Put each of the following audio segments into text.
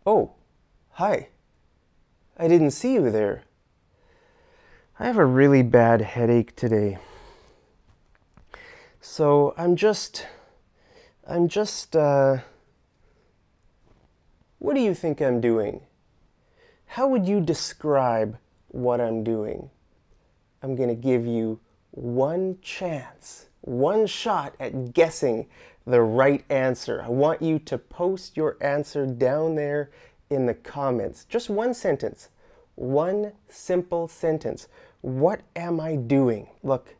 Oh, hi. I didn't see you there. I have a really bad headache today. So I'm just, what do you think I'm doing? How would you describe what I'm doing? I'm going to give you one chance, one shot at guessing the right answer. I want you to post your answer down there in the comments. Just one sentence, one simple sentence. What am I doing? Look,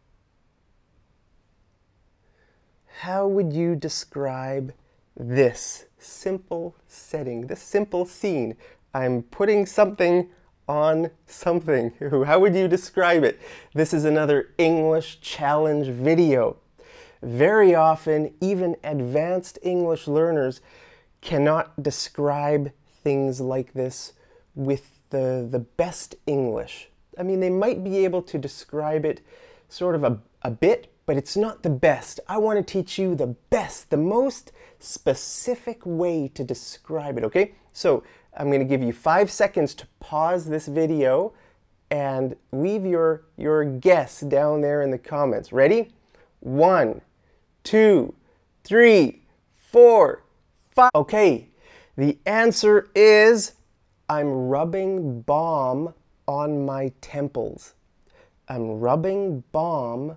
how would you describe this simple setting, this simple scene? I'm putting something on something. How would you describe it? This is another English challenge video. Very often, even advanced English learners cannot describe things like this with the best English. I mean, they might be able to describe it sort of a bit, but it's not the best. I want to teach you the best, the most specific way to describe it, okay? So I'm going to give you 5 seconds to pause this video and leave your guess down there in the comments. Ready? 1, 2, 3, 4, 5. Okay, the answer is I'm rubbing balm on my temples. I'm rubbing balm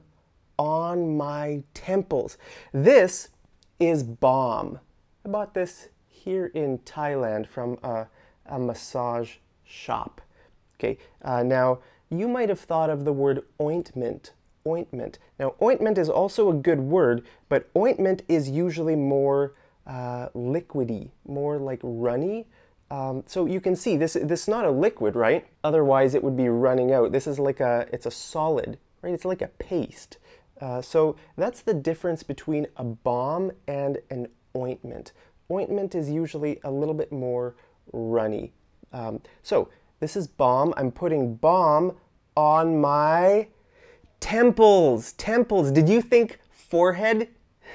on my temples. This is balm. I bought this here in Thailand from a massage shop. Okay, now you might have thought of the word ointment. Ointment. Now ointment is also a good word, but ointment is usually more liquidy, more like runny. So you can see this is not a liquid, right? Otherwise it would be running out. This is like it's a solid, right? It's like a paste. So that's the difference between a balm and an ointment. Ointment is usually a little bit more runny. So this is balm. I'm putting balm on my temples. Temples. Did you think forehead?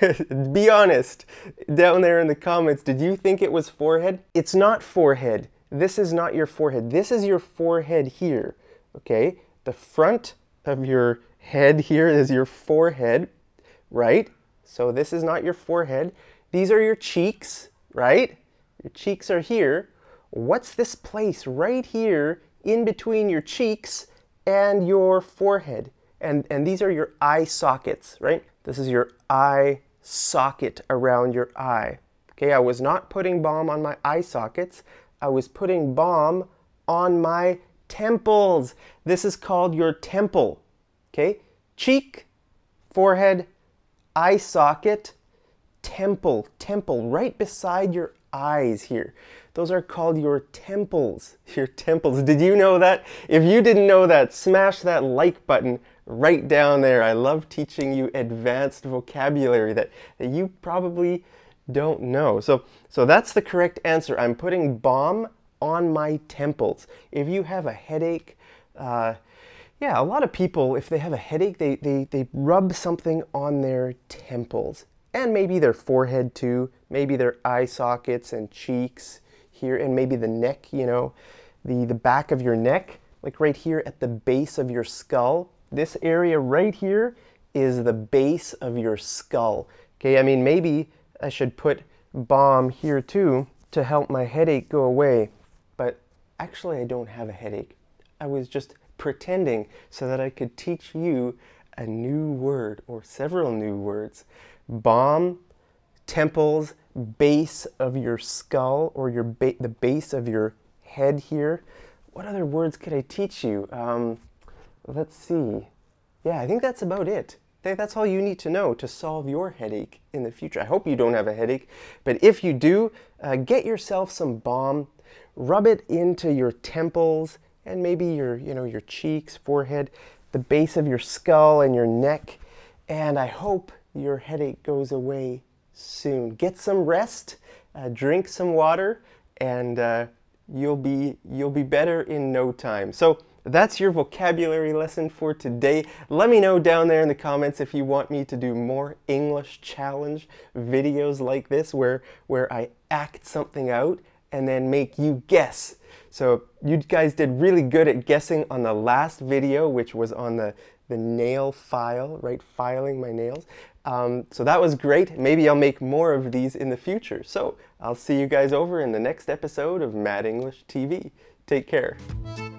Be honest. Down there in the comments, did you think it was forehead? It's not forehead. This is not your forehead. This is your forehead here. Okay? The front of your head here is your forehead, right? So this is not your forehead. These are your cheeks, right? Your cheeks are here. What's this place right here in between your cheeks and your forehead? And these are your eye sockets, right? This is your eye socket around your eye. Okay, I was not putting balm on my eye sockets. I was putting balm on my temples. This is called your temple. Okay, cheek, forehead, eye socket, temple, right beside your eyes here. Those are called your temples, your temples. Did you know that? If you didn't know that, smash that like button right down there. I love teaching you advanced vocabulary that you probably don't know. So that's the correct answer. I'm putting balm on my temples. If you have a headache, yeah, a lot of people, if they have a headache, they rub something on their temples. And maybe their forehead too, maybe their eye sockets and cheeks here, and maybe the neck, you know, the back of your neck, like right here at the base of your skull. This area right here is the base of your skull. Okay, I mean, maybe I should put balm here too to help my headache go away. But actually, I don't have a headache. I was just pretending so that I could teach you a new word or several new words. Balm, temples, base of your skull, or the base of your head here. What other words could I teach you? Let's see. Yeah, I think that's about it. That's all you need to know to solve your headache in the future. I hope you don't have a headache, but if you do, get yourself some balm, rub it into your temples and maybe your cheeks, forehead, the base of your skull and your neck, and I hope your headache goes away soon. Get some rest, drink some water, and you'll be better in no time. So that's your vocabulary lesson for today. Let me know down there in the comments if you want me to do more English challenge videos like this where I act something out and then make you guess. So you guys did really good at guessing on the last video, which was on the nail file, right? Filing my nails. So that was great. Maybe I'll make more of these in the future. So I'll see you guys over in the next episode of Mad English TV. Take care.